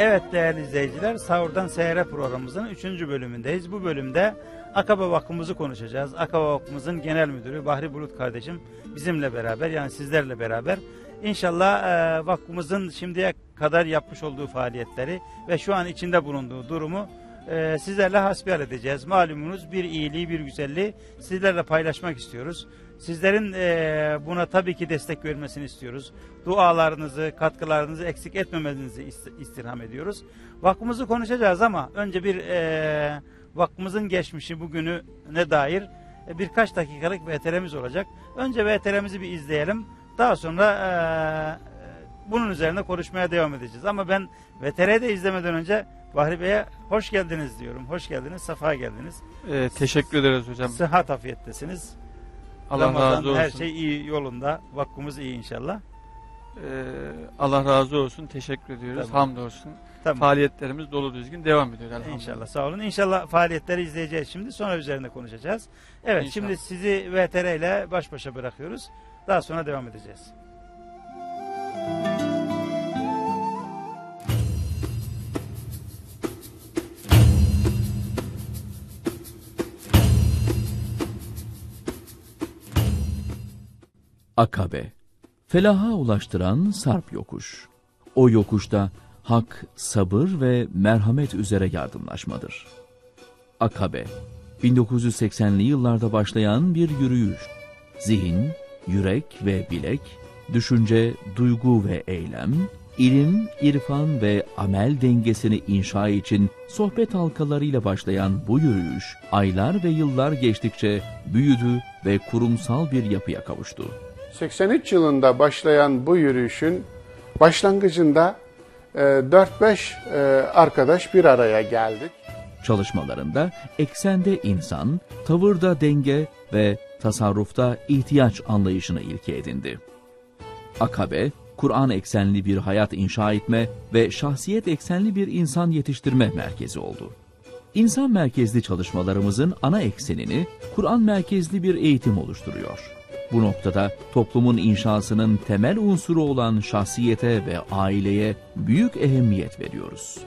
Evet değerli izleyiciler, Sahurdan Seher'e programımızın 3. bölümündeyiz. Bu bölümde Akabe Vakfımızı konuşacağız. Akabe Vakfımızın Genel Müdürü Bahri Bulut kardeşim bizimle beraber, yani sizlerle beraber İnşallah vakfımızın şimdiye kadar yapmış olduğu faaliyetleri ve şu an içinde bulunduğu durumu sizlerle hasbihal edeceğiz. Malumunuz bir iyiliği, bir güzelliği sizlerle paylaşmak istiyoruz. Sizlerin buna tabii ki destek vermesini istiyoruz. Dualarınızı, katkılarınızı eksik etmemenizi istirham ediyoruz. Vakfımızı konuşacağız ama önce bir vakfımızın geçmişi, bugününe dair birkaç dakikalık VTR'miz olacak. Önce VTR'mizi bir izleyelim. Daha sonra bunun üzerine konuşmaya devam edeceğiz. Ama ben VTR'yi de izlemeden önce Bahri Bey'e hoş geldiniz diyorum. Hoş geldiniz, sefa geldiniz. Teşekkür ederiz hocam. Sıhhat afiyettesiniz. Allah razı olsun. Her şey iyi yolunda. Vakfımız iyi inşallah. Allah razı olsun. Teşekkür ediyoruz. Tamam. Hamdolsun. Tamam. Faaliyetlerimiz dolu düzgün devam ediyor elhamdülillah. İnşallah, sağ olun. İnşallah faaliyetleri izleyeceğiz şimdi. Sonra üzerine konuşacağız. Evet, İnşallah. Şimdi sizi VTR ile baş başa bırakıyoruz. Daha sonra devam edeceğiz. Akabe, felaha ulaştıran sarp yokuş. O yokuşta hak, sabır ve merhamet üzere yardımlaşmadır. Akabe, 1980'li yıllarda başlayan bir yürüyüş. Zihin, yürek ve bilek, düşünce, duygu ve eylem, ilim, irfan ve amel dengesini inşa için sohbet halkalarıyla başlayan bu yürüyüş, aylar ve yıllar geçtikçe büyüdü ve kurumsal bir yapıya kavuştu. 83 yılında başlayan bu yürüyüşün başlangıcında 4-5 arkadaş bir araya geldik. Çalışmalarında eksende insan, tavırda denge ve tasarrufta ihtiyaç anlayışını ilke edindi. Akabe, Kur'an eksenli bir hayat inşa etme ve şahsiyet eksenli bir insan yetiştirme merkezi oldu. İnsan merkezli çalışmalarımızın ana eksenini Kur'an merkezli bir eğitim oluşturuyor. Bu noktada toplumun inşasının temel unsuru olan şahsiyete ve aileye büyük ehemmiyet veriyoruz.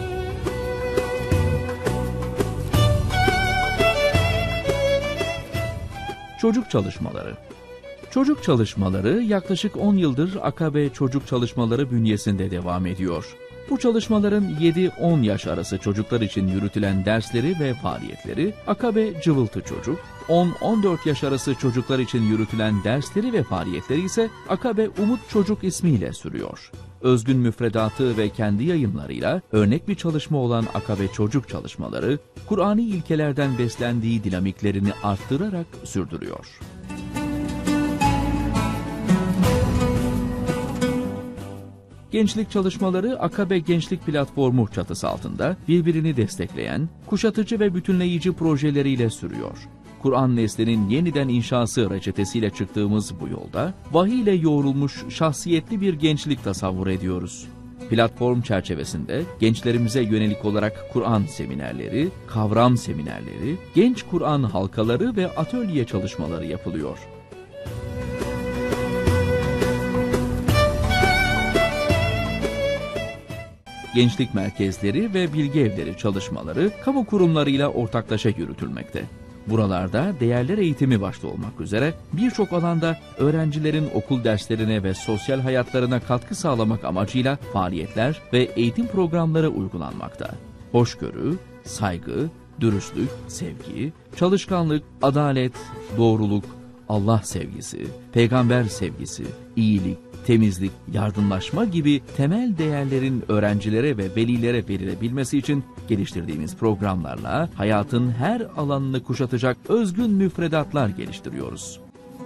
Çocuk çalışmaları. Çocuk çalışmaları yaklaşık 10 yıldır Akabe Çocuk Çalışmaları bünyesinde devam ediyor. Bu çalışmaların 7-10 yaş arası çocuklar için yürütülen dersleri ve faaliyetleri Akabe Cıvıltı Çocuk, 10-14 yaş arası çocuklar için yürütülen dersleri ve faaliyetleri ise Akabe Umut Çocuk ismiyle sürüyor. Özgün müfredatı ve kendi yayınlarıyla örnek bir çalışma olan Akabe Çocuk Çalışmaları, Kur'ani ilkelerden beslendiği dinamiklerini arttırarak sürdürüyor. Gençlik çalışmaları Akabe Gençlik Platformu çatısı altında birbirini destekleyen, kuşatıcı ve bütünleyici projeleriyle sürüyor. Kur'an neslinin yeniden inşası reçetesiyle çıktığımız bu yolda, vahiy ile yoğrulmuş şahsiyetli bir gençlik tasavvur ediyoruz. Platform çerçevesinde gençlerimize yönelik olarak Kur'an seminerleri, kavram seminerleri, genç Kur'an halkaları ve atölye çalışmaları yapılıyor. Gençlik merkezleri ve bilgi evleri çalışmaları kamu kurumlarıyla ortaklaşa yürütülmekte. Buralarda değerler eğitimi başta olmak üzere birçok alanda öğrencilerin okul derslerine ve sosyal hayatlarına katkı sağlamak amacıyla faaliyetler ve eğitim programları uygulanmakta. Hoşgörü, saygı, dürüstlük, sevgi, çalışkanlık, adalet, doğruluk, Allah sevgisi, peygamber sevgisi, iyilik, temizlik, yardımlaşma gibi temel değerlerin öğrencilere ve velilere verilebilmesi için geliştirdiğimiz programlarla hayatın her alanını kuşatacak özgün müfredatlar geliştiriyoruz.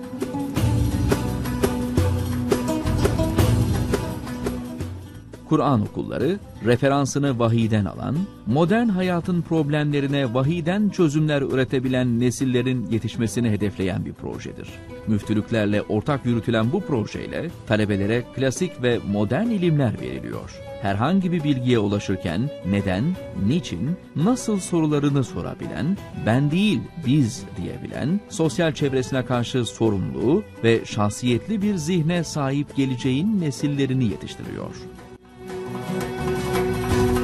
Kur'an okulları, referansını vahiyden alan, modern hayatın problemlerine vahiyden çözümler üretebilen nesillerin yetişmesini hedefleyen bir projedir. Müftülüklerle ortak yürütülen bu projeyle talebelere klasik ve modern ilimler veriliyor. Herhangi bir bilgiye ulaşırken neden, niçin, nasıl sorularını sorabilen, ben değil biz diyebilen, sosyal çevresine karşı sorumlu ve şahsiyetli bir zihne sahip geleceğin nesillerini yetiştiriyor.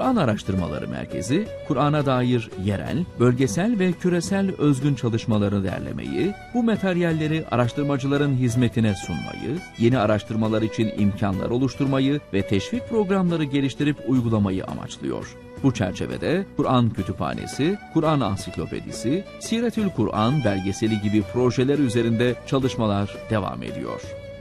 Kur'an Araştırmaları Merkezi, Kur'an'a dair yerel, bölgesel ve küresel özgün çalışmaları derlemeyi, bu materyalleri araştırmacıların hizmetine sunmayı, yeni araştırmalar için imkanlar oluşturmayı ve teşvik programları geliştirip uygulamayı amaçlıyor. Bu çerçevede Kur'an Kütüphanesi, Kur'an Ansiklopedisi, Siretül Kur'an belgeseli gibi projeler üzerinde çalışmalar devam ediyor.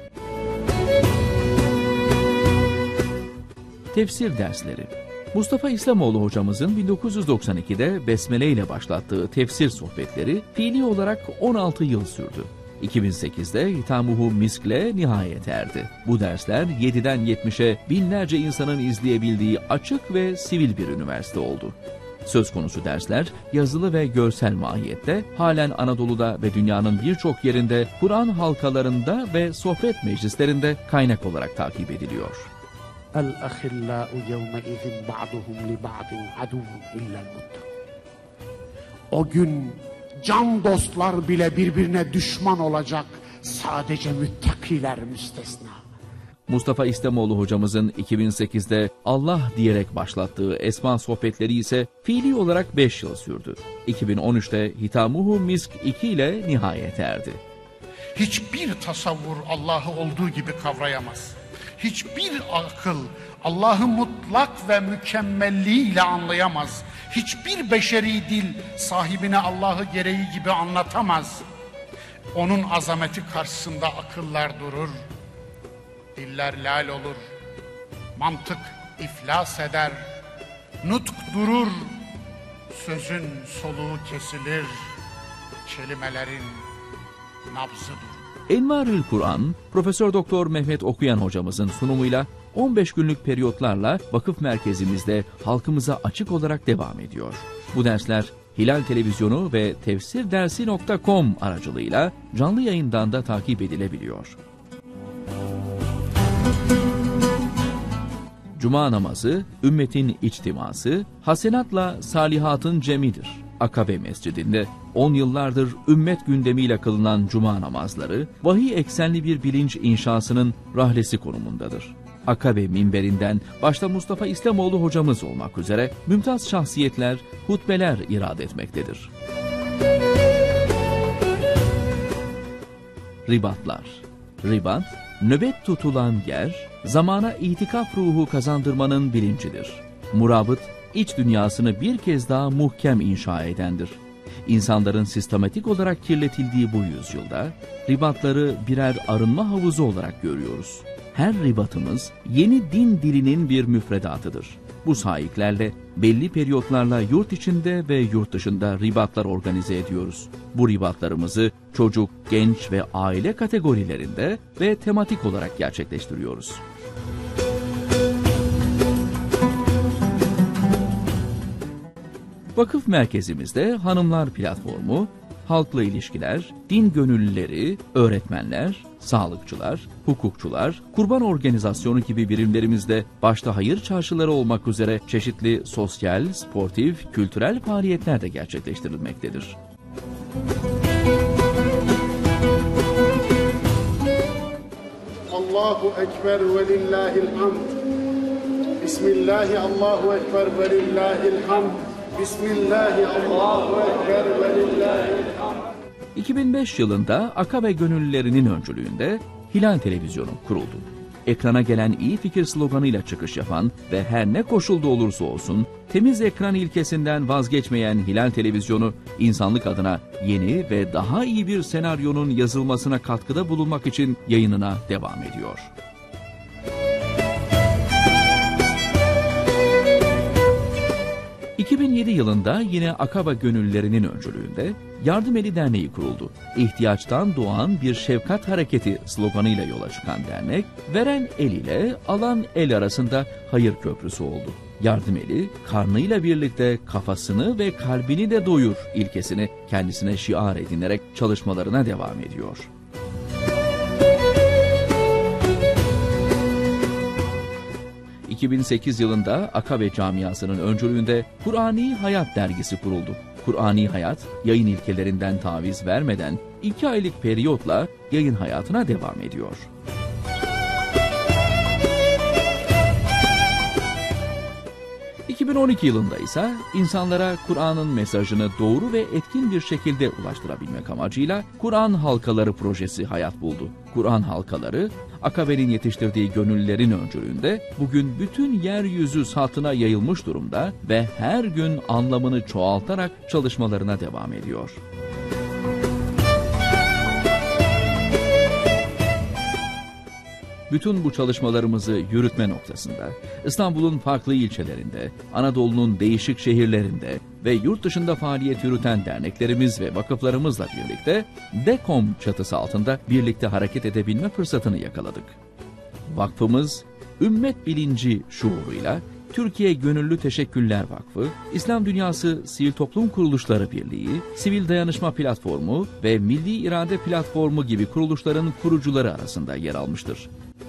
Tefsir dersleri. Mustafa İslamoğlu hocamızın 1992'de Besmele ile başlattığı tefsir sohbetleri fiili olarak 16 yıl sürdü. 2008'de Hitamuhu Misk'le nihayet erdi. Bu dersler 7'den 70'e binlerce insanın izleyebildiği açık ve sivil bir üniversite oldu. Söz konusu dersler yazılı ve görsel mahiyette halen Anadolu'da ve dünyanın birçok yerinde Kur'an halkalarında ve sohbet meclislerinde kaynak olarak takip ediliyor. الأخلاء يومئذ بعضهم لبعض عدو إلا المتقون. O gün can dostlar bile birbirine düşman olacak, sadece müttakiler müstesna. Mustafa İslamoğlu hocamızın 2008'de Allah diyerek başlattığı Esma sohbetleri ise fiili olarak 5 yıl sürdü. 2013'te Hitamuhu Misk 2 ile nihayet erdi. Hiçbir tasavvur Allah'ı olduğu gibi kavrayamaz. Hiçbir akıl Allah'ı mutlak ve mükemmelliğiyle anlayamaz. Hiçbir beşeri dil sahibine Allah'ı gereği gibi anlatamaz. Onun azameti karşısında akıllar durur, diller lal olur, mantık iflas eder, nutk durur, sözün soluğu kesilir, kelimelerin nabzı durur. Envarül Kur'an, Profesör Doktor Mehmet Okuyan hocamızın sunumuyla 15 günlük periyotlarla vakıf merkezimizde halkımıza açık olarak devam ediyor. Bu dersler Hilal Televizyonu ve tefsirdersi.com aracılığıyla canlı yayından da takip edilebiliyor. Cuma namazı, ümmetin içtiması, hasenatla salihatın cemidir. Akabe Mescidi'nde 10 yıllardır ümmet gündemiyle kılınan cuma namazları, vahiy eksenli bir bilinç inşasının rahlesi konumundadır. Akabe minberinden başta Mustafa İslamoğlu hocamız olmak üzere mümtaz şahsiyetler, hutbeler irad etmektedir. Ribatlar. Ribat, nöbet tutulan yer, zamana itikaf ruhu kazandırmanın bilincidir. Murabıt, iç dünyasını bir kez daha muhkem inşa edendir. İnsanların sistematik olarak kirletildiği bu yüzyılda, ribatları birer arınma havuzu olarak görüyoruz. Her ribatımız yeni din dilinin bir müfredatıdır. Bu sahiplerle belli periyotlarla yurt içinde ve yurt dışında ribatlar organize ediyoruz. Bu ribatlarımızı çocuk, genç ve aile kategorilerinde ve tematik olarak gerçekleştiriyoruz. Vakıf merkezimizde hanımlar platformu, halkla ilişkiler, din gönüllüleri, öğretmenler, sağlıkçılar, hukukçular, kurban organizasyonu gibi birimlerimizde başta hayır çarşıları olmak üzere çeşitli sosyal, sportif, kültürel faaliyetler de gerçekleştirilmektedir. Allahu Ekber ve lillahil hamd. Bismillahi Allahu Ekber ve lillahil hamd. Bismillahi Allahu Ekber ve lillahil hamd. 2005 yılında Akabe gönüllülerinin öncülüğünde Hilal Televizyonu kuruldu. Ekrana gelen iyi fikir sloganıyla çıkış yapan ve her ne koşulda olursa olsun temiz ekran ilkesinden vazgeçmeyen Hilal Televizyonu, insanlık adına yeni ve daha iyi bir senaryonun yazılmasına katkıda bulunmak için yayınına devam ediyor. ...2007 yılında yine Akabe gönüllülerinin öncülüğünde Yardım Eli Derneği kuruldu. İhtiyaçtan doğan bir şefkat hareketi sloganıyla yola çıkan dernek, veren el ile alan el arasında hayır köprüsü oldu. Yardım eli, karnıyla birlikte kafasını ve kalbini de doyur ilkesini kendisine şiar edinerek çalışmalarına devam ediyor. ...2008 yılında Akabe camiasının öncülüğünde Kur'ani Hayat dergisi kuruldu. Kur'ani Hayat, yayın ilkelerinden taviz vermeden 2 aylık periyotla yayın hayatına devam ediyor. 2012 yılında ise insanlara Kur'an'ın mesajını doğru ve etkin bir şekilde ulaştırabilmek amacıyla Kur'an Halkaları projesi hayat buldu. Kur'an Halkaları, Akabe'nin yetiştirdiği gönüllülerin öncülüğünde bugün bütün yeryüzü satına yayılmış durumda ve her gün anlamını çoğaltarak çalışmalarına devam ediyor. Bütün bu çalışmalarımızı yürütme noktasında İstanbul'un farklı ilçelerinde, Anadolu'nun değişik şehirlerinde ve yurt dışında faaliyet yürüten derneklerimiz ve vakıflarımızla birlikte DEKOM çatısı altında birlikte hareket edebilme fırsatını yakaladık. Vakfımız, ümmet bilinci şuuruyla Türkiye Gönüllü Teşekküller Vakfı, İslam Dünyası Sivil Toplum Kuruluşları Birliği, Sivil Dayanışma Platformu ve Milli İrade Platformu gibi kuruluşların kurucuları arasında yer almıştır.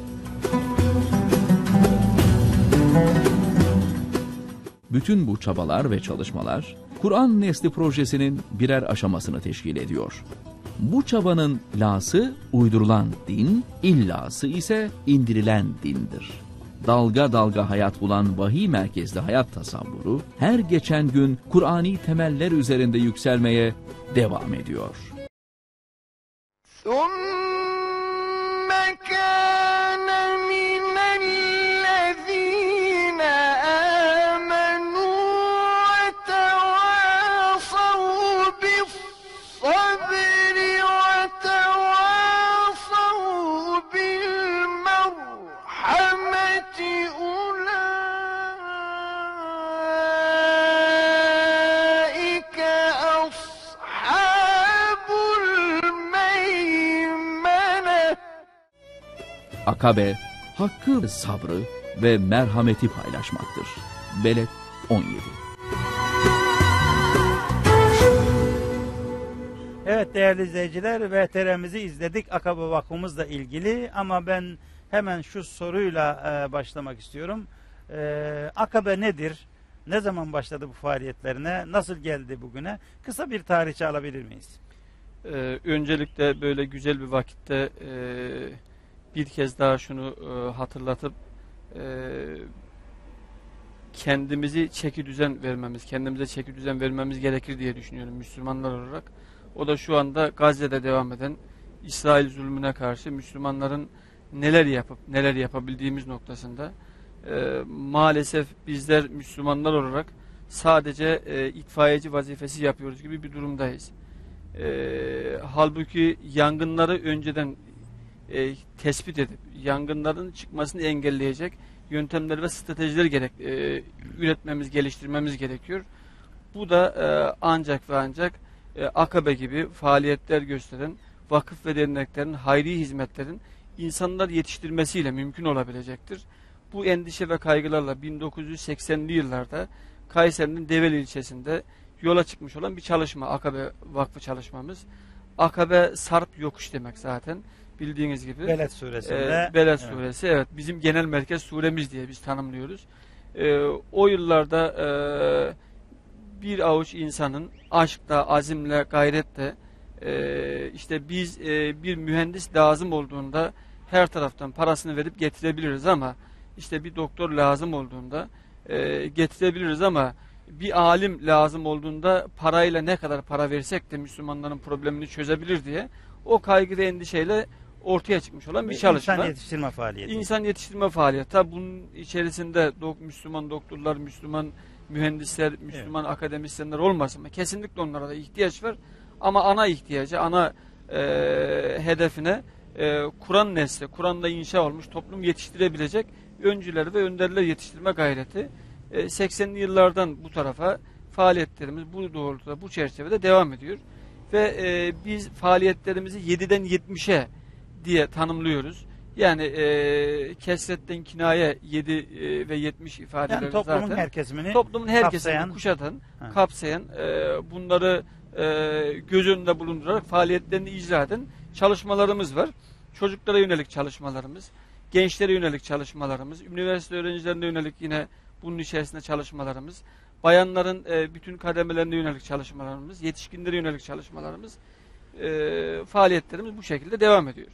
Bütün bu çabalar ve çalışmalar, Kur'an Nesli projesinin birer aşamasını teşkil ediyor. Bu çabanın lası uydurulan din, illası ise indirilen dindir. Dalga dalga hayat bulan vahiy merkezli hayat tasavvuru, her geçen gün Kur'ani temeller üzerinde yükselmeye devam ediyor. Akabe, hakkı, sabrı ve merhameti paylaşmaktır. Beled 17. Evet değerli izleyiciler, VTR'mizi izledik Akabe Vakfımızla ilgili ama ben hemen şu soruyla başlamak istiyorum. Akabe nedir? Ne zaman başladı bu faaliyetlerine? Nasıl geldi bugüne? Kısa bir tarihçe alabilir miyiz? Öncelikle böyle güzel bir vakitte bir kez daha şunu hatırlatıp kendimize çeki düzen vermemiz gerekir diye düşünüyorum Müslümanlar olarak. O da şu anda Gazze'de devam eden İsrail zulmüne karşı Müslümanların neler yapabildiğimiz noktasında maalesef bizler Müslümanlar olarak sadece itfaiyeci vazifesi yapıyoruz gibi bir durumdayız. Halbuki yangınları önceden tespit edip yangınların çıkmasını engelleyecek yöntemler ve stratejiler üretmemiz, geliştirmemiz gerekiyor. Bu da ancak ve ancak Akabe gibi faaliyetler gösteren vakıf ve derneklerin, hayri hizmetlerin insanlar yetiştirmesiyle mümkün olabilecektir. Bu endişe ve kaygılarla 1980'li yıllarda Kayseri'nin Develi ilçesinde yola çıkmış olan bir çalışma, Akabe Vakfı çalışmamız. Akabe Sarp yokuş demek zaten. Bildiğiniz gibi. Beled suresinde. Beled suresi, evet. Bizim genel merkez suremiz diye biz tanımlıyoruz. O yıllarda bir avuç insanın aşkla, azimle, gayretle işte biz bir mühendis lazım olduğunda her taraftan parasını verip getirebiliriz ama işte bir doktor lazım olduğunda getirebiliriz ama bir alim lazım olduğunda parayla ne kadar para versek de Müslümanların problemini çözebilir diye o kaygı ve endişeyle ortaya çıkmış olan bir çalışma. İnsan yetiştirme faaliyeti. İnsan yetiştirme faaliyeti. Tabi bunun içerisinde Müslüman doktorlar, Müslüman mühendisler, Müslüman akademisyenler olmasın mı? Kesinlikle onlara da ihtiyaç var. Ama ana ihtiyacı, ana hedefine Kur'an nesli, Kur'an'da inşa olmuş toplum yetiştirebilecek öncüler ve önderler yetiştirme gayreti. 80'li yıllardan bu tarafa faaliyetlerimiz bu doğrultuda, bu çerçevede devam ediyor. Ve biz faaliyetlerimizi 7'den 70'e diye tanımlıyoruz. Yani kesretten kinaye 7 ve 70 ifadeleri yani toplumun zaten her kesimini kuşatan, kapsayan bunları göz önünde bulundurarak faaliyetlerini icra eden çalışmalarımız var. Çocuklara yönelik çalışmalarımız, gençlere yönelik çalışmalarımız, üniversite öğrencilerine yönelik yine bunun içerisinde çalışmalarımız, bayanların bütün kademelerine yönelik çalışmalarımız, yetişkinlere yönelik çalışmalarımız, faaliyetlerimiz bu şekilde devam ediyor.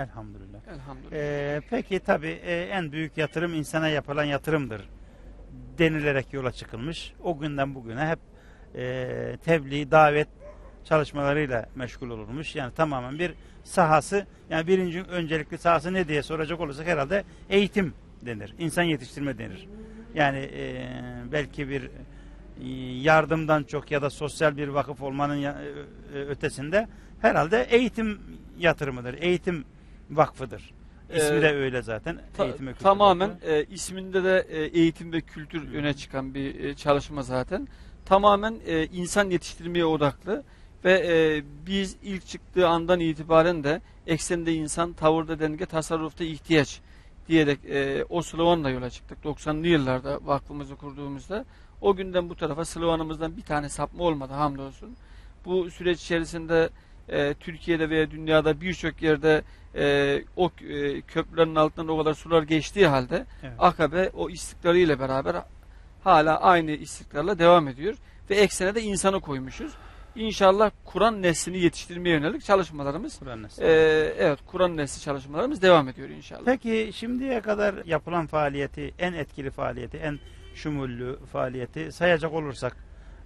Elhamdülillah. Elhamdülillah. Peki tabii en büyük yatırım insana yapılan yatırımdır. denilerek yola çıkılmış. O günden bugüne hep tebliğ, davet çalışmalarıyla meşgul olunmuş. Yani tamamen bir sahası, yani birinci öncelikli sahası ne diye soracak olursak herhalde eğitim denir. İnsan yetiştirme denir. Yani belki bir yardımdan çok ya da sosyal bir vakıf olmanın ötesinde herhalde eğitim yatırımıdır. Eğitim vakfıdır. İsmi de öyle zaten. Eğitim ve Kültür Tamamen Vakfı. isminde de eğitim ve kültür öne çıkan bir çalışma zaten. Tamamen insan yetiştirmeye odaklı ve biz ilk çıktığı andan itibaren de eksende insan, tavırda denge, tasarrufta ihtiyaç diyerek o sloganla yola çıktık. 90'lı yıllarda vakfımızı kurduğumuzda o günden bu tarafa sloganımızdan bir tane sapma olmadı hamdolsun. Bu süreç içerisinde Türkiye'de veya dünyada birçok yerde o köprülerin altından o kadar sular geçtiği halde Evet. Akabe o istikrarıyla beraber hala aynı istikrarla devam ediyor ve eksene de insanı koymuşuz. İnşallah Kur'an neslini yetiştirmeye yönelik çalışmalarımız, Kur'an nesli. evet, Kur'an nesli çalışmalarımız devam ediyor inşallah. Peki şimdiye kadar yapılan faaliyeti, en etkili faaliyeti, en şumullü faaliyeti sayacak olursak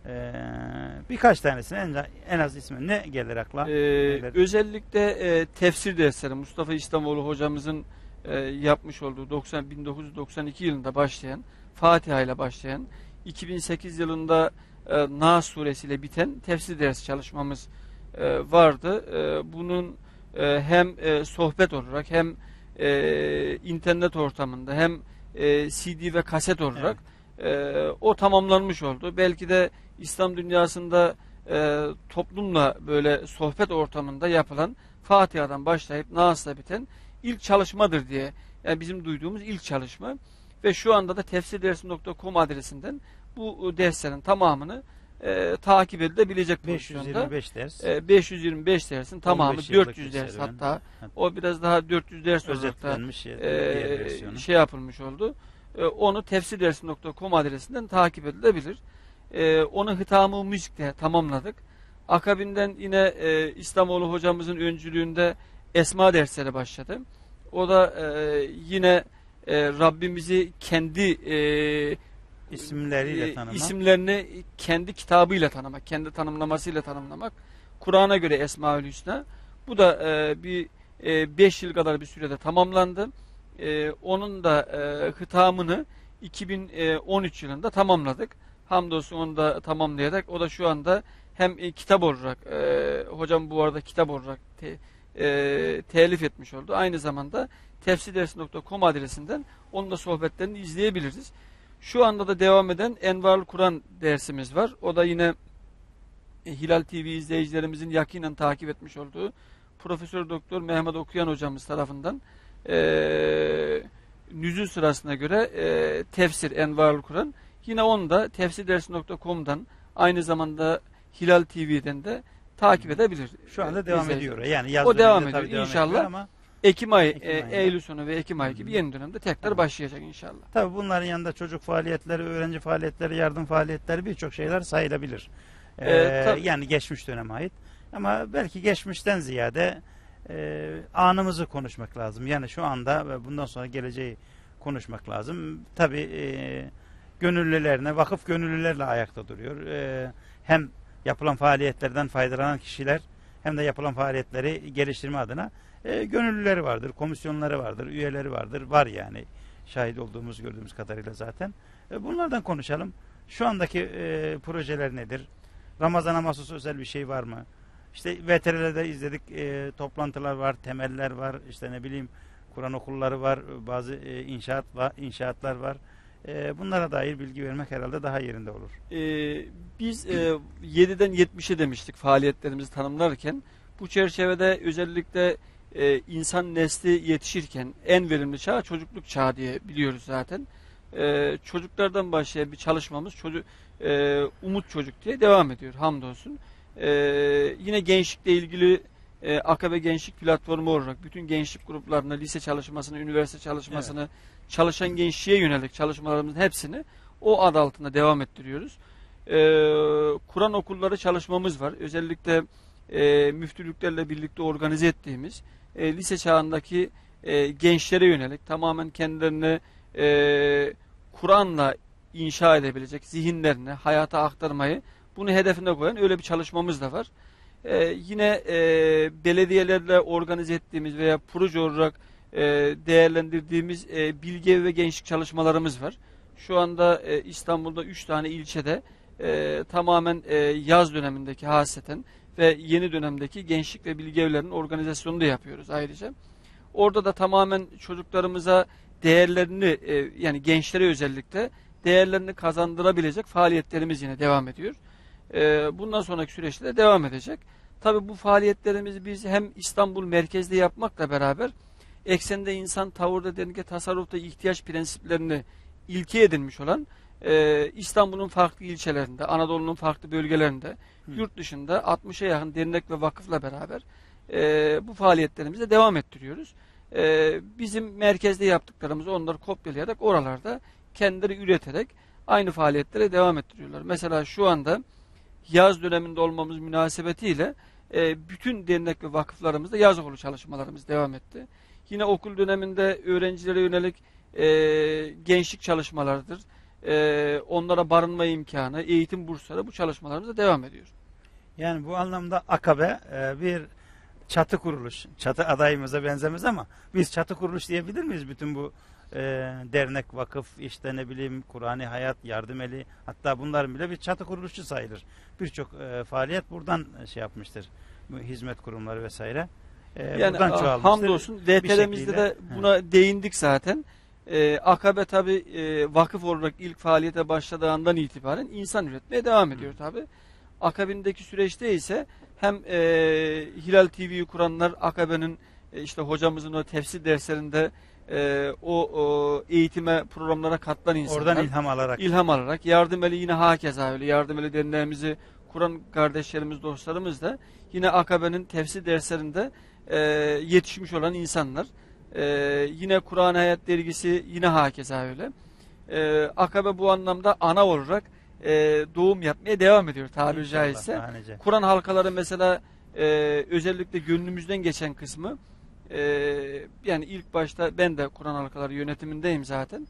birkaç tanesini en az ismi ne gelir akla? Özellikle tefsir dersleri Mustafa İslamoğlu hocamızın yapmış olduğu 1992 yılında başlayan, Fatiha ile başlayan, 2008 yılında Nas suresiyle biten tefsir dersi çalışmamız vardı. Bunun hem sohbet olarak hem internet ortamında hem CD ve kaset olarak o tamamlanmış oldu. Belki de İslam dünyasında toplumla böyle sohbet ortamında yapılan Fatiha'dan başlayıp Nas'la biten ilk çalışmadır diye. Yani bizim duyduğumuz ilk çalışma ve şu anda da tefsirdersi.com adresinden bu derslerin tamamını takip edilebilecek pozisyonda. 525 ders. 525 dersin tamamı 15 yıllık 400 bir ders serüven. hatta Evet. o biraz daha 400 ders olarak da Özetlenmiş diğer versiyonu. şey yapılmış oldu. Onu tefsirdersi.com adresinden takip edilebilir. Onu Hıtam-ı Müzik'te tamamladık. Akabinden yine İslamoğlu hocamızın öncülüğünde esma dersleri başladı. O da yine Rabbimizi kendi İsimleriyle tanımak. isimlerini kendi kitabıyla tanımak, kendi tanımlamasıyla tanımlamak. Kur'an'a göre Esma-ül Hüsna. Bu da bir 5 yıl kadar bir sürede tamamlandı. Onun da hıtamını 2013 yılında tamamladık. Hamdolsun onu da tamamlayarak o da şu anda hem kitap olarak hocam bu arada kitap olarak telif etmiş oldu. Aynı zamanda tefsirdersi.com adresinden onun da sohbetlerini izleyebiliriz. Şu anda da devam eden Envarul Kur'an dersimiz var. O da yine Hilal TV izleyicilerimizin yakinen takip etmiş olduğu Profesör Doktor Mehmet Okuyan hocamız tarafından nüzul sırasına göre tefsir Envarul Kur'an. Yine onu da tefsirdersi.com'dan aynı zamanda Hilal TV'den de takip edebilir. Şu anda devam izleyiciler. ediyor. Yani yaz O devam döneminde tabii ediyor devam inşallah. ama Ekim ayı, Ekim ayında. Eylül sonu ve Ekim ayı gibi yeni dönemde tekrar başlayacak inşallah. tabii bunların yanında çocuk faaliyetleri, öğrenci faaliyetleri, yardım faaliyetleri birçok şeyler sayılabilir. Tabii. Yani geçmiş döneme ait. Ama belki geçmişten ziyade anımızı konuşmak lazım. Yani şu anda ve bundan sonra geleceği konuşmak lazım. Tabii gönüllülerine, vakıf gönüllülerle ayakta duruyor. Hem yapılan faaliyetlerden faydalanan kişiler hem de yapılan faaliyetleri geliştirme adına gönüllüleri vardır, komisyonları vardır, üyeleri vardır. Var yani. Şahit olduğumuz, gördüğümüz kadarıyla zaten. Bunlardan konuşalım. Şu andaki projeler nedir? Ramazan'a mahsus özel bir şey var mı? İşte VTR'de izledik, toplantılar var, temeller var, işte ne bileyim Kur'an okulları var, bazı inşaatlar var. Bunlara dair bilgi vermek herhalde daha yerinde olur. Biz 7'den 70'e demiştik faaliyetlerimizi tanımlarken. Bu çerçevede özellikle insan nesli yetişirken en verimli çağ çocukluk çağı diye biliyoruz zaten. Çocuklardan başlayan bir çalışmamız Umut Çocuk diye devam ediyor hamdolsun. Yine gençlikle ilgili Akabe Gençlik Platformu olarak bütün gençlik gruplarına, lise çalışmasını, üniversite çalışmasını, çalışan gençliğe yönelik çalışmalarımızın hepsini o adı altında devam ettiriyoruz. Kur'an okulları çalışmamız var. Özellikle müftülüklerle birlikte organize ettiğimiz lise çağındaki gençlere yönelik tamamen kendilerini Kur'an'la inşa edebilecek, zihinlerini hayata aktarmayı bunu hedefine koyan öyle bir çalışmamız da var. Yine belediyelerle organize ettiğimiz veya proje olarak değerlendirdiğimiz bilgi ve gençlik çalışmalarımız var. Şu anda İstanbul'da 3 tane ilçede tamamen yaz dönemindeki hasreten ve yeni dönemdeki gençlik ve bilgi evlerinin organizasyonunu da yapıyoruz ayrıca. Orada da tamamen çocuklarımıza değerlerini yani gençlere özellikle değerlerini kazandırabilecek faaliyetlerimiz yine devam ediyor. Bundan sonraki süreçte de devam edecek. Tabii bu faaliyetlerimizi biz hem İstanbul merkezde yapmakla beraber eksende insan, tavırda, denge, tasarrufta ihtiyaç prensiplerini ilke edinmiş olan İstanbul'un farklı ilçelerinde, Anadolu'nun farklı bölgelerinde, yurt dışında 60'a yakın dernek ve vakıfla beraber bu faaliyetlerimize devam ettiriyoruz. Bizim merkezde yaptıklarımızı onları kopyalayarak oralarda kendileri üreterek aynı faaliyetlere devam ettiriyorlar. Mesela şu anda yaz döneminde olmamız münasebetiyle bütün dernek ve vakıflarımızda yaz okulu çalışmalarımız devam etti. Yine okul döneminde öğrencilere yönelik gençlik çalışmalarıdır. Onlara barınma imkanı, eğitim bursları bu çalışmalarımıza devam ediyor. Yani bu anlamda Akabe bir çatı kuruluş. Çatı adayımıza benzemez ama biz çatı kuruluş diyebilir miyiz? Bütün bu dernek, vakıf, işte ne bileyim Kur'an-ı Hayat, Yardım Eli, hatta bunların bile bir çatı kuruluşu sayılır. Birçok faaliyet buradan şey yapmıştır. Bu hizmet kurumları vesaire. Yani buradan çoğalmıştır. Hamdolsun VTR'mizde de buna değindik zaten. Akabe tabi vakıf olarak ilk faaliyete başladığından itibaren insan üretmeye devam ediyor tabi. Akabindeki süreçte ise hem Hilal TV'yi kuranlar Akabe'nin işte hocamızın o tefsir derslerinde o eğitime programlara katılan insanlar. Oradan ilham alarak. Yardım Eli yine hakeza öyle. Yardım Eli derneğimizi kuran kardeşlerimiz, dostlarımız da yine Akabe'nin tefsir derslerinde yetişmiş olan insanlar. Yine Kur'an Hayat dergisi yine hakeza öyle. Akabe bu anlamda ana olarak doğum yapmaya devam ediyor tabiri caizse. Kur'an halkaları mesela özellikle gönlümüzden geçen kısmı yani ilk başta ben de Kur'an halkaları yönetimindeyim zaten.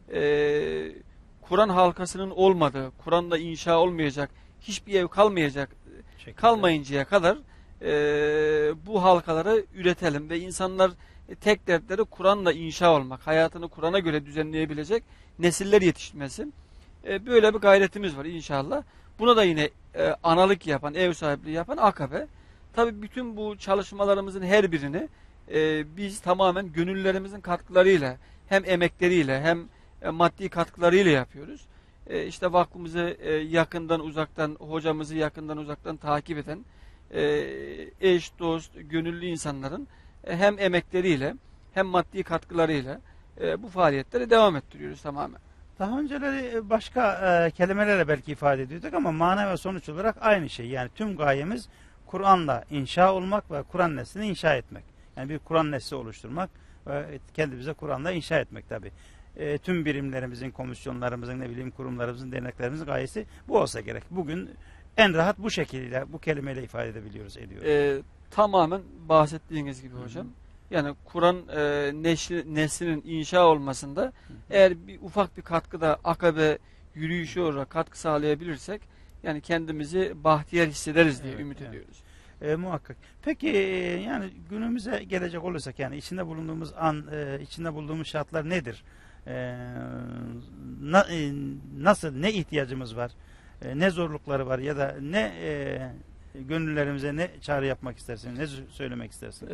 Kur'an halkasının olmadığı, Kur'an'da inşa olmayacak, hiçbir ev kalmayıncaya kadar bu halkaları üretelim ve insanlar tek dertleri Kur'an'la inşa olmak, hayatını Kur'an'a göre düzenleyebilecek nesiller yetiştirmesi. Böyle bir gayretimiz var inşallah. Buna da yine analık yapan, ev sahipliği yapan Akabe. Tabii bütün bu çalışmalarımızın her birini biz tamamen gönüllerimizin katkılarıyla, hem emekleriyle hem maddi katkılarıyla yapıyoruz. İşte vakfımızı yakından uzaktan, hocamızı yakından uzaktan takip eden eş, dost, gönüllü insanların hem emekleriyle hem maddi katkılarıyla bu faaliyetlere devam ettiriyoruz tamamen. Daha önceleri başka kelimelerle belki ifade ediyorduk ama mana ve sonuç olarak aynı şey. Yani tüm gayemiz Kur'an'la inşa olmak ve Kur'an neslini inşa etmek. Yani bir Kur'an nesli oluşturmak ve kendimize Kur'an'la inşa etmek tabii. Tüm birimlerimizin, komisyonlarımızın, ne bileyim kurumlarımızın, derneklerimizin gayesi bu olsa gerek. Bugün en rahat bu şekilde, bu kelimeyle ifade ediyoruz. Tamamen bahsettiğiniz gibi hocam. Yani Kur'an neslinin inşa olmasında eğer bir ufak bir katkıda Akabe yürüyüşü olarak katkı sağlayabilirsek yani kendimizi bahtiyar hissederiz diye ümit ediyoruz. Muhakkak. Peki yani günümüze gelecek olursak yani içinde bulunduğumuz içinde bulunduğumuz şartlar nedir? Nasıl, ne ihtiyacımız var? Ne zorlukları var ya da ne gönüllerimize ne çağrı yapmak istersiniz? Ne söylemek istersiniz?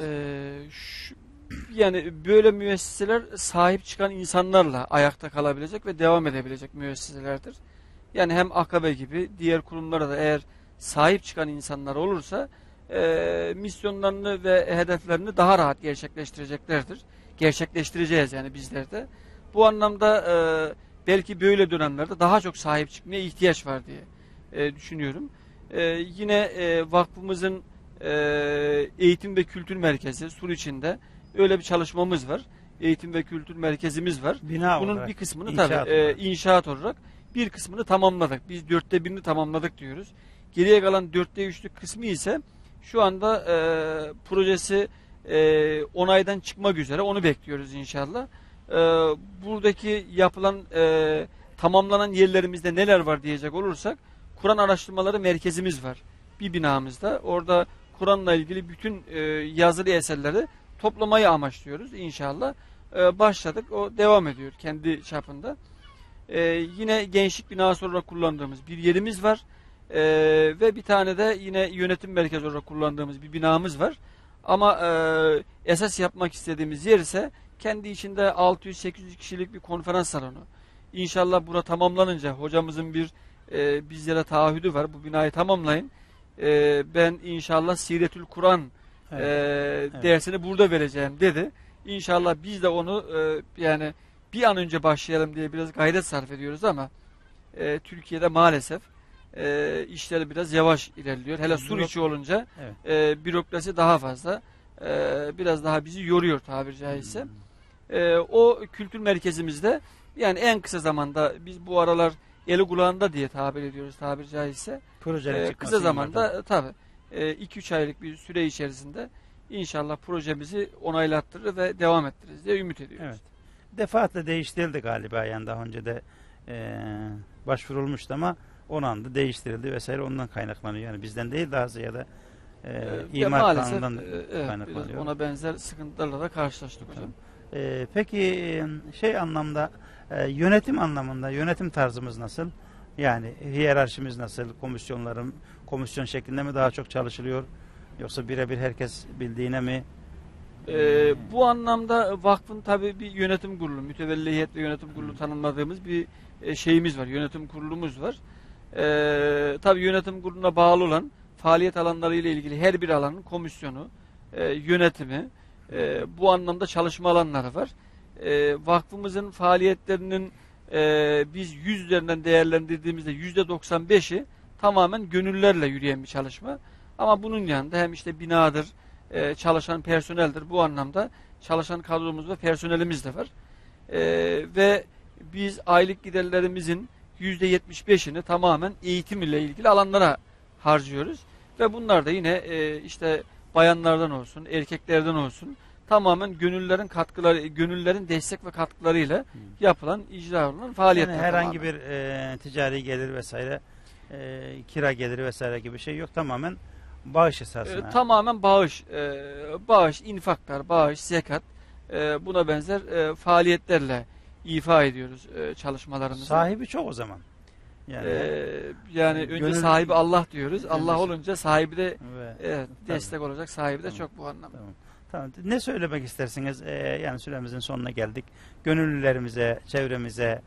Yani böyle müesseseler sahip çıkan insanlarla ayakta kalabilecek ve devam edebilecek müesseselerdir. Yani hem Akabe gibi diğer kurumlara da eğer sahip çıkan insanlar olursa misyonlarını ve hedeflerini daha rahat gerçekleştireceklerdir. Gerçekleştireceğiz yani bizler de. Bu anlamda belki böyle dönemlerde daha çok sahip çıkmaya ihtiyaç var diye düşünüyorum. Yine vakfımızın eğitim ve kültür merkezi Suriçi'nde öyle bir çalışmamız var. Eğitim ve kültür merkezimiz var. Bunun bir kısmını tabii inşaat olarak bir kısmını tamamladık. Biz 1/4'ünü tamamladık diyoruz. Geriye kalan 3/4'lük kısmı ise şu anda projesi onaydan çıkmak üzere. Onu bekliyoruz inşallah. Buradaki yapılan tamamlanan yerlerimizde neler var diyecek olursak, Kur'an Araştırmaları Merkezimiz var. Bir binamızda. Orada Kur'an'la ilgili bütün yazılı eserleri toplamayı amaçlıyoruz inşallah. Başladık. O devam ediyor kendi çapında. Yine gençlik binası olarak kullandığımız bir yerimiz var. Ve bir tane de yine yönetim merkezi olarak kullandığımız bir binamız var. Ama esas yapmak istediğimiz yer ise kendi içinde 600-800 kişilik bir konferans salonu. İnşallah bura tamamlanınca hocamızın bir bizlere taahhüdü var. Bu binayı tamamlayın. Ben inşallah Siretül Kur'an dersini burada vereceğim dedi. İnşallah biz de onu yani bir an önce başlayalım diye biraz gayret sarf ediyoruz ama Türkiye'de maalesef işleri biraz yavaş ilerliyor. Hele Suriçi olunca bürokrasi daha fazla. Biraz daha bizi yoruyor tabiri caizse. O kültür merkezimizde yani en kısa zamanda biz bu aralar eli kulağında diye tabir ediyoruz tabiri caizse. Kısa zamanda tabi 2-3 aylık bir süre içerisinde inşallah projemizi onaylattırır ve devam ettiririz diye ümit ediyoruz. Evet. Defaatle değiştirildi galiba, yani daha önce de başvurulmuştu ama on anda değiştirildi vesaire, ondan kaynaklanıyor. Yani bizden değil, daha ziyade imar kanunundan kaynaklanıyor. Ona benzer sıkıntılarla da karşılaştık hocam. Peki anlamda yönetim anlamında yönetim tarzımız nasıl? Yani hiyerarşimiz nasıl? Komisyon şeklinde mi daha çok çalışılıyor? Yoksa birebir herkes bildiğine mi? Bu anlamda vakfın tabii bir yönetim kurulu, mütevelliyet ve yönetim kurulu tanımladığımız bir şeyimiz var. Yönetim kurulumuz var. Tabii yönetim kuruluna bağlı olan faaliyet alanları ile ilgili her bir alanın komisyonu, yönetimi, bu anlamda çalışma alanları var. Vakfımızın faaliyetlerinin biz 100 üzerinden değerlendirdiğimizde %95'i tamamen gönüllülerle yürüyen bir çalışma. Ama bunun yanında hem işte binadır, çalışan personeldir. Bu anlamda çalışan kadromuz ve personelimiz de var. Ve biz aylık giderlerimizin %75'ini tamamen eğitim ile ilgili alanlara harcıyoruz. Ve bunlar da yine işte bayanlardan olsun, erkeklerden olsun tamamen gönüllülerin destek ve katkılarıyla yapılan, icra olan faaliyetler. Yani herhangi bir ticari gelir vesaire, kira geliri vesaire gibi şey yok. Tamamen bağış esasına. Tamamen bağış, infaklar, bağış, zekat, buna benzer faaliyetlerle ifa ediyoruz çalışmalarımızı. Sahibi çok o zaman. Yani önce sahibi Allah diyoruz. Allah olunca sahibi de destek tabii. olacak. Sahibi de çok bu anlamda. Tamam. Ne söylemek istersiniz? Yani süremizin sonuna geldik. Gönüllülerimize, çevremize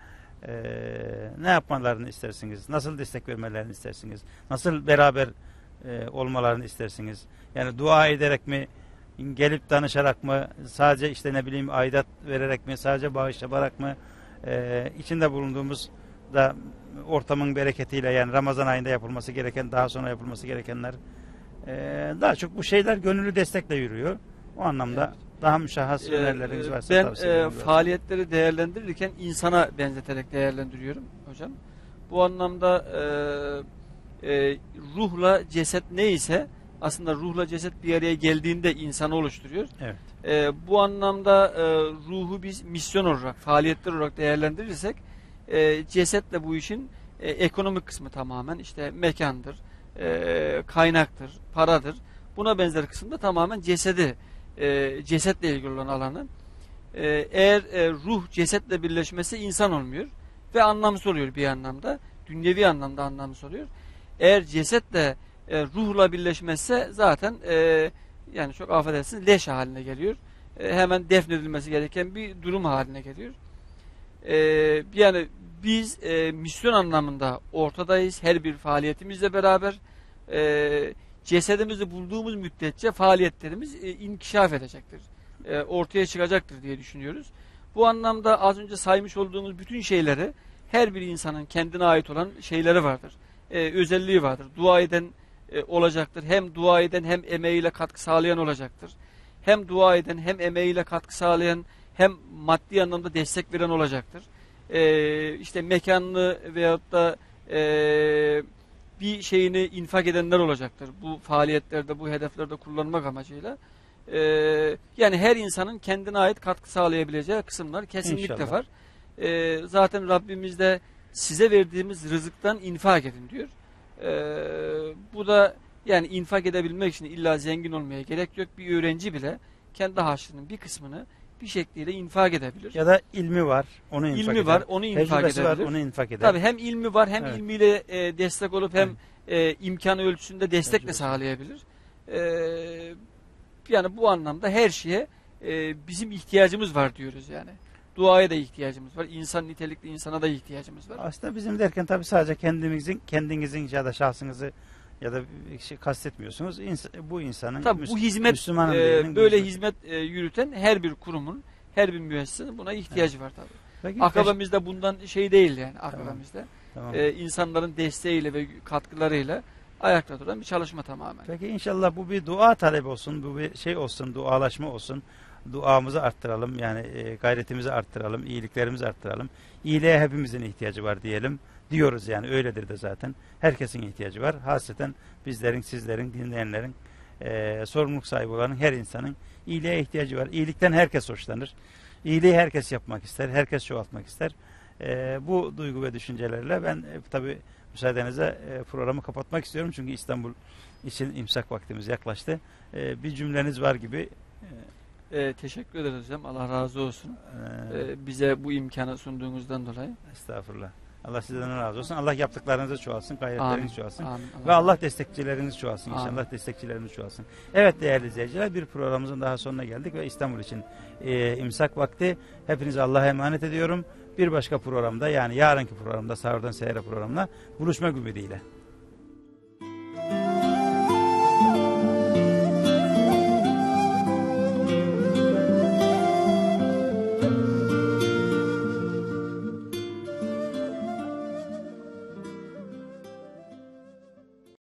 ne yapmalarını istersiniz? Nasıl destek vermelerini istersiniz? Nasıl beraber olmalarını istersiniz? Yani dua ederek mi, gelip danışarak mı, sadece işte ne bileyim aidat vererek mi, sadece bağış yaparak mı, içinde bulunduğumuz da ortamın bereketiyle, yani Ramazan ayında yapılması gereken, daha sonra yapılması gerekenler, daha çok bu şeyler gönüllü destekle yürüyor. O anlamda daha müşahhas önerileriniz varsa tavsiye ederim. Ben faaliyetleri değerlendirirken insana benzeterek değerlendiriyorum hocam. Bu anlamda ruhla ceset neyse aslında ruhla ceset bir araya geldiğinde insanı oluşturuyor. Evet. Bu anlamda ruhu biz misyon olarak, faaliyetler olarak değerlendirirsek cesetle bu işin ekonomik kısmı tamamen işte mekandır, kaynaktır, paradır. Buna benzer kısımda tamamen cesetle ilgili olan alanı. Eğer ruh cesetle birleşmesi insan olmuyor ve anlamsız oluyor bir anlamda. Dünyevi anlamda anlamsız oluyor. Eğer cesetle ruhla birleşmezse zaten yani çok affedersiniz leş haline geliyor. Hemen defnedilmesi gereken bir durum haline geliyor. Yani biz misyon anlamında ortadayız. Her bir faaliyetimizle beraber cesedimizi bulduğumuz müddetçe faaliyetlerimiz inkişaf edecektir. Ortaya çıkacaktır diye düşünüyoruz. Bu anlamda az önce saymış olduğumuz bütün şeyleri, her bir insanın kendine ait olan şeyleri vardır. Özelliği vardır. Dua eden olacaktır. Hem dua eden hem emeğiyle katkı sağlayan olacaktır. Hem dua eden hem emeğiyle katkı sağlayan hem maddi anlamda destek veren olacaktır. İşte mekanlı veyahut da bir şeyini infak edenler olacaktır. Bu faaliyetlerde, bu hedeflerde kullanmak amacıyla. Yani her insanın kendine ait katkı sağlayabileceği kısımlar kesinlikle İnşallah var. Zaten Rabbimiz de size verdiğimiz rızıktan infak edin diyor. Bu da yani infak edebilmek için illa zengin olmaya gerek yok. Bir öğrenci bile kendi harçlığının bir kısmını bir şekliyle infak edebilir. Ya da ilmi var, onu infak İlmi eder. var, onu infak Tecrübesi edebilir. var, onu infak eder. Tabii hem ilmi var, hem Evet. ilmiyle destek olup hem imkanı ölçüsünde destek de Tecrübesi. sağlayabilir. Yani bu anlamda her şeye bizim ihtiyacımız var diyoruz yani. Duaya da ihtiyacımız var. İnsan nitelikli insana da ihtiyacımız var. Aslında bizim derken tabii sadece kendinizin ya da şahsınızı ya da bir şey kastetmiyorsunuz. Bu insanın Tabii bu hizmet Müslümanın değerinin böyle görüşü. hizmet yürüten her bir kurumun, her bir müessesenin buna ihtiyacı var tabii. Peki, Akabemizde bundan şey değil yani akabemizde. tamam. İnsanların desteğiyle ve katkılarıyla ayakta duran bir çalışma tamamen. Peki inşallah bu bir dua talebi olsun, bu bir şey olsun, dualaşma olsun. Duamızı arttıralım, yani gayretimizi arttıralım, iyiliklerimizi arttıralım. İyiliğe hepimizin ihtiyacı var diyelim. Diyoruz yani, öyledir de zaten. Herkesin ihtiyacı var. Hasreten bizlerin, sizlerin, dinleyenlerin, sorumluluk sahibi olanın, her insanın iyiliğe ihtiyacı var. İyilikten herkes hoşlanır. İyiliği herkes yapmak ister, herkes çoğaltmak ister. Bu duygu ve düşüncelerle ben tabii müsaadenizle programı kapatmak istiyorum. Çünkü İstanbul için imsak vaktimiz yaklaştı. Bir cümleniz var gibi. Teşekkür ederiz hocam. Allah razı olsun. Bize bu imkanı sunduğunuzdan dolayı. Estağfurullah. Allah sizden razı olsun. Allah yaptıklarınızı çoğalsın, gayretleriniz çoğalsın. Amin. Ve Allah destekçileriniz çoğalsın inşallah. Destekçileriniz çoğalsın. Evet değerli izleyiciler, bir programımızın daha sonuna geldik ve İstanbul için imsak vakti. Hepinizi Allah'a emanet ediyorum. Bir başka programda, yani yarınki programda, Sahurdan Seher'e programda buluşmak ümidiyle.